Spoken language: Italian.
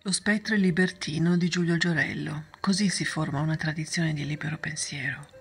Lo spettro libertino di Giulio Giorello. Così si forma una tradizione di libero pensiero.